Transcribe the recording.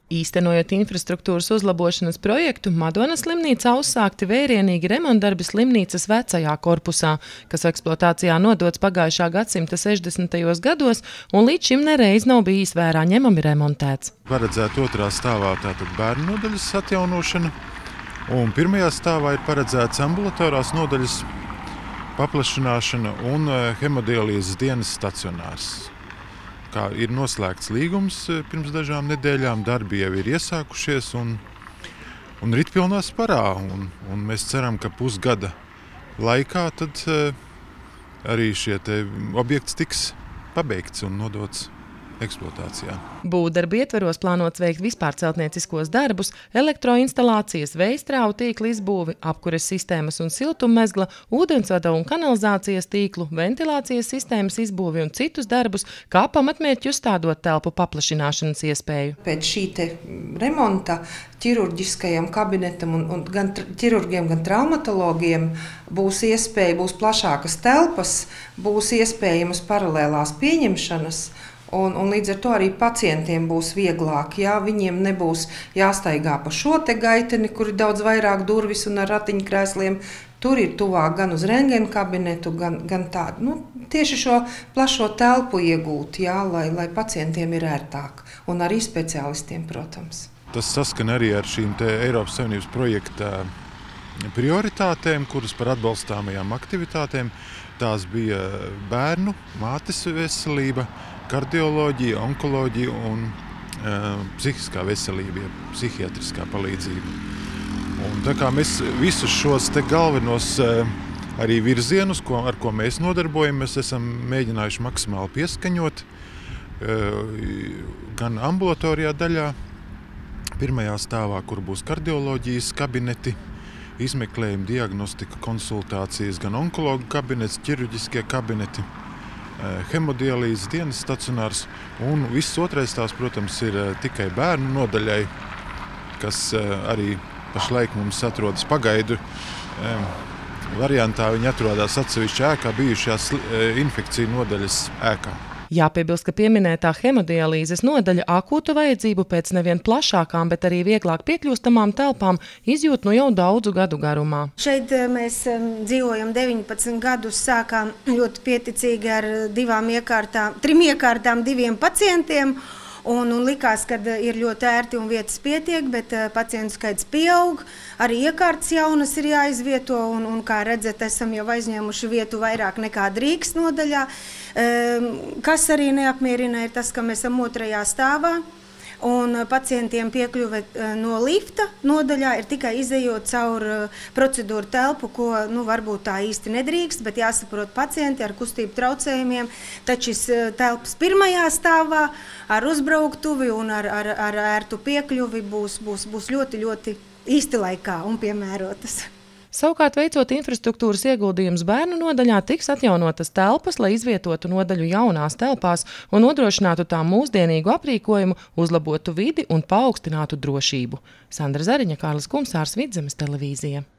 Īstenojot infrastruktūras uzlabošanas projektu, Madonas slimnīcā uzsākti vērienīgi remontdarbi slimnīcas vecajā korpusā, kas eksploatācijā nodots pagājušā gadsimta 60. gados un līdz šim nereiz nav bijis vērā ņemami remontēts. Paredzēta otrā stāvā tātad bērnu nodaļas atjaunošana, un pirmajā stāvā ir paredzēts ambulatorās nodaļas paplašināšana un hemodialīzes dienas stacionārs. Kā ir noslēgts līgums pirms dažām nedēļām, darbi jau ir iesākušies un rit pilnā sparā. Un mēs ceram, ka pusgada laikā tad arī šie objekts tiks pabeigts un nodots eksploatācijā. Būvdarbu ietveros plānots veikt vispārceltnieciskos darbus, elektroinstalācijas, vējstrāvu tīkla izbūvi, apkures sistēmas un siltummezgla, ūdensvada un kanalizācijas tīklu, ventilācijas sistēmas izbūvi un citus darbus, kā pamatmērķi uzstādot telpu paplašināšanas iespēju. Pēc šī remonta ķirurģiskajam kabinetam un gan ķirurgiem, gan traumatologiem būs plašākas telpas, būs iespējamas paralēlās pieņemšanas. Un līdz ar to arī pacientiem būs vieglāk. Jā, viņiem nebūs jāstaigā pa šo te gaiteni, kur ir daudz vairāk durvis un ar ratiņkrēsliem. Tur ir tuvāk gan uz rentgena kabinetu, gan tādu. Tieši šo plašo telpu iegūt, jā, lai pacientiem ir ērtāk. Un arī speciālistiem, protams. Tas saskan arī ar šīm Eiropas Savienības projekta prioritātēm, kuras par atbalstāmajām aktivitātēm. Tās bija bērnu, mātes veselība, kardioloģija, onkoloģija un psihiskā veselība, psihiatriskā palīdzība. Un tā kā mēs visus šos galvenos arī virzienus, ar ko mēs nodarbojamies, esam mēģinājuši maksimāli pieskaņot gan ambulatorijā daļā, pirmajā stāvā, kur būs kardioloģijas kabineti, izmeklējumi, diagnostika, konsultācijas, gan onkologu kabinets, ķirurģiskie kabineti, hemodialīzes dienas stacionārs un viss otrais tās, protams, ir tikai bērnu nodaļai, kas arī pašlaik mums atrodas pagaidu variantā. Viņi atrodas atsevišķi ēkā, bijušās infekciju nodaļas ēkā. Jāpiebilst, ka pieminētā hemodialīzes nodaļa akūtu vajadzību pēc nevien plašākām, bet arī vieglāk piekļūstamām telpām izjūt jau daudzu gadu garumā. Šeit mēs dzīvojam 19 gadus, sākām ļoti pieticīgi ar 3 iekārtām, 2 pacientiem. Un likās, ka ir ļoti ērti un vietas pietiek, bet pacientu skaits pieaug. Arī iekārtas jaunas ir jāizvieto, un kā redzat, esam jau aizņēmuši vietu vairāk nekā drīkst nodaļā. Kas arī neapmierina, ir tas, ka mēs esam 2. stāvā. Un pacientiem piekļuve no lifta nodaļā ir tikai izejot caur procedūru telpu, ko varbūt tā īsti nedrīkst, bet jāsaprot pacienti ar kustību traucējumiem. Taču šis telpas 1. stāvā ar uzbrauktuvi un ar ērtu piekļuvi būs ļoti, ļoti īsti laikā un piemērotas. Savukārt, veicot infrastruktūras ieguldījumus bērnu nodaļā, tiks atjaunotas telpas, lai izvietotu nodaļu jaunās telpās un nodrošinātu tām mūsdienīgu aprīkojumu, uzlabotu vidi un paaugstinātu drošību. Sandra Zariņa, Kārlis Kumsārs, Vidzemes televīzija.